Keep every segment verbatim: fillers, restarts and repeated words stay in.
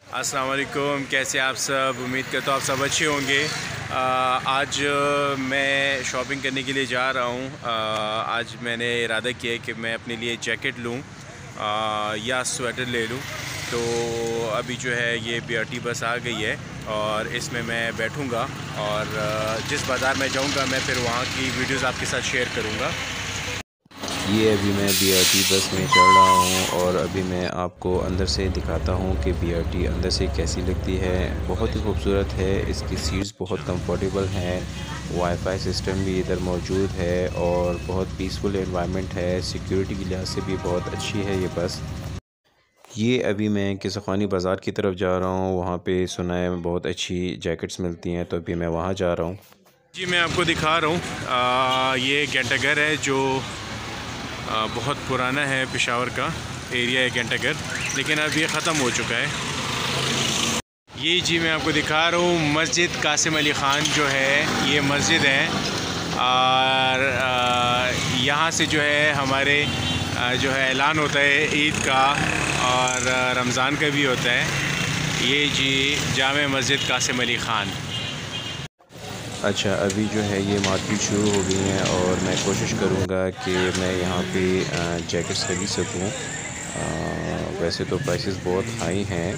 अस्सलाम वालेकुम, कैसे आप सब। उम्मीद करता हूँ आप सब अच्छे होंगे। आ, आज मैं शॉपिंग करने के लिए जा रहा हूँ। आज मैंने इरादा किया है कि मैं अपने लिए जैकेट लूँ या स्वेटर ले लूँ। तो अभी जो है ये बी आर टी बस आ गई है और इसमें मैं बैठूँगा और जिस बाज़ार में जाऊँगा मैं फिर वहाँ की वीडियोज़ आपके साथ शेयर करूँगा। ये अभी मैं बी आर टी बस में चढ़ रहा हूँ और अभी मैं आपको अंदर से दिखाता हूँ कि बी आर टी अंदर से कैसी लगती है। बहुत ही खूबसूरत है, इसकी सीट्स बहुत कंफर्टेबल हैं, वाईफाई सिस्टम भी इधर मौजूद है और बहुत पीसफुल एनवायरनमेंट है। सिक्योरिटी के लिहाज से भी बहुत अच्छी है ये बस। ये अभी मैं किसखानी बाज़ार की तरफ जा रहा हूँ, वहाँ पे सुना है बहुत अच्छी जैकेट्स मिलती हैं, तो अभी मैं वहाँ जा रहा हूँ। जी मैं आपको दिखा रहा हूँ, ये घंटाघर है जो आ, बहुत पुराना है। पेशावर का एरिया है घंटाघर, लेकिन अब ये ख़त्म हो चुका है। ये जी मैं आपको दिखा रहा हूँ मस्जिद कासिम अली ख़ान जो है, ये मस्जिद है और यहाँ से जो है हमारे आ, जो है ऐलान होता है ईद का और रमज़ान का भी होता है। ये जी जामे मस्जिद कासिम अली ख़ान। अच्छा, अभी जो है ये मार्केट शुरू हो गई है और मैं कोशिश करूँगा कि मैं यहाँ पे जैकेट्स खरीद सकूँ। वैसे तो प्राइसेस बहुत हाई हैं।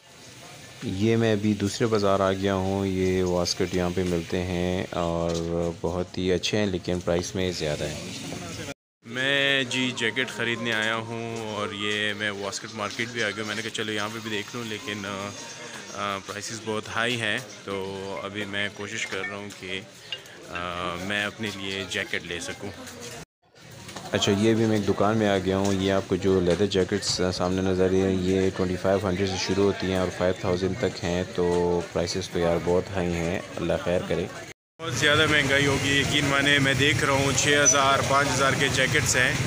ये मैं अभी दूसरे बाज़ार आ गया हूँ। ये वास्कट यहाँ पे मिलते हैं और बहुत ही अच्छे हैं, लेकिन प्राइस में ज़्यादा है। मैं जी जैकेट ख़रीदने आया हूँ और ये मैं वास्कट मार्केट भी आ गया। मैंने कहा चलो यहाँ पे भी देख लूँ, लेकिन प्राइसेस बहुत हाई हैं। तो अभी मैं कोशिश कर रहा हूँ कि आ, मैं अपने लिए जैकेट ले सकूँ। अच्छा, ये भी मैं एक दुकान में आ गया हूँ। ये आपको जो लेदर जैकेट्स सामने नज़र आ रही हैं, ये ट्वेंटी फाइव हंड्रेड से शुरू होती हैं और फाइव थाउजेंड तक हैं। तो प्राइसेस तो यार बहुत हाई हैं, अल्लाह खैर करे। बहुत ज़्यादा महंगाई होगी, यकीन माने। मैं देख रहा हूँ छः हज़ार पाँच हज़ार के जैकेट्स हैं।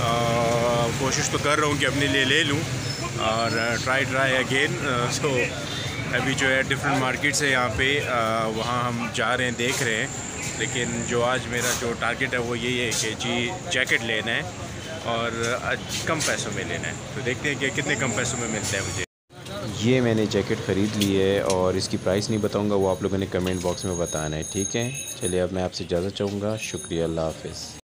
कोशिश तो कर रहा हूँ कि अपने लिए ले लूँ और ट्राई ट्राई अगेन। सो अभी जो है डिफरेंट मार्केट्स है यहाँ पे, वहाँ हम जा रहे हैं, देख रहे हैं। लेकिन जो आज मेरा जो टारगेट है वो यही है कि जी जैकेट लेना है और कम पैसों में लेना है। तो देखते हैं कि कितने कम पैसों में मिलता है मुझे। ये मैंने जैकेट ख़रीद ली है और इसकी प्राइस नहीं बताऊंगा, वो आप लोगों ने कमेंट बॉक्स में बताना है, ठीक है। चलिए अब मैं आपसे इजाज़त चाहूँगा। शुक्रिया, अल्लाह हाफ़िज़।